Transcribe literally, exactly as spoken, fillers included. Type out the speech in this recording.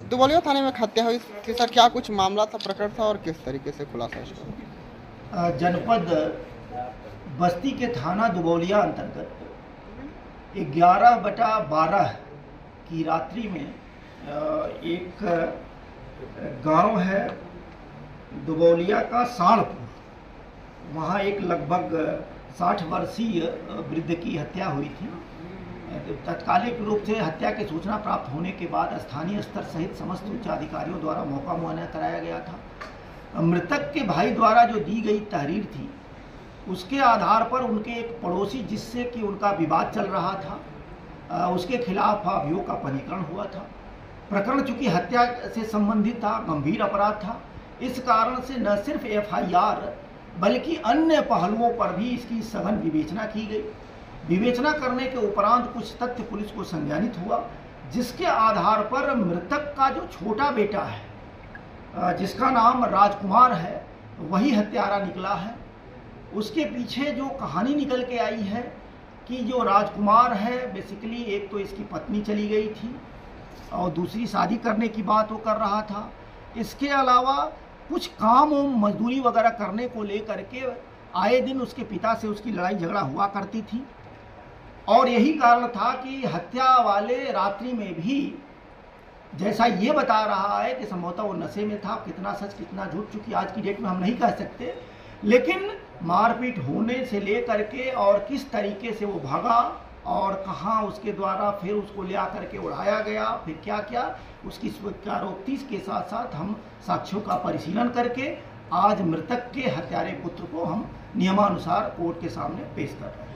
दुबौलिया थाने में हत्या हुई थी सर, क्या कुछ मामला था, प्रकरण था और किस तरीके से खुलासा इसका? जनपद बस्ती के थाना दुबौलिया अंतर्गत ग्यारह बटा बारह की रात्रि में एक गांव है दुबौलिया का साणपुर, वहाँ एक लगभग साठ वर्षीय वृद्ध की हत्या हुई थी। तत्कालिक रूप से हत्या की सूचना प्राप्त होने के बाद स्थानीय स्तर सहित समस्त उच्च अधिकारियों द्वारा मौका मुआयना कराया गया था। मृतक के भाई द्वारा जो दी गई तहरीर थी उसके आधार पर उनके एक पड़ोसी जिससे कि उनका विवाद चल रहा था उसके खिलाफ अभियोग का पंजीकरण हुआ था। प्रकरण चूंकि हत्या से संबंधित था, गंभीर अपराध था, इस कारण से न सिर्फ एफ आई आर बल्कि अन्य पहलुओं पर भी इसकी सघन विवेचना की गई। विवेचना करने के उपरांत कुछ तथ्य पुलिस को संज्ञानित हुआ, जिसके आधार पर मृतक का जो छोटा बेटा है जिसका नाम राजकुमार है वही हत्यारा निकला है। उसके पीछे जो कहानी निकल के आई है कि जो राजकुमार है बेसिकली एक तो इसकी पत्नी चली गई थी और दूसरी शादी करने की बात वो कर रहा था। इसके अलावा कुछ काम मजदूरी वगैरह करने को लेकर के आए दिन उसके पिता से उसकी लड़ाई झगड़ा हुआ करती थी और यही कारण था कि हत्या वाले रात्रि में भी, जैसा ये बता रहा है कि संभवतः वो नशे में था, कितना सच कितना झूठ चूंकि आज की डेट में हम नहीं कह सकते, लेकिन मारपीट होने से लेकर के और किस तरीके से वो भागा और कहाँ उसके द्वारा फिर उसको ले आकर के उड़ाया गया, फिर क्या क्या उसकी स्वीकारोक्ति के साथ साथ हम साक्ष्यों का परिशीलन करके आज मृतक के हत्यारे पुत्र को हम नियमानुसार कोर्ट के सामने पेश कर रहे हैं।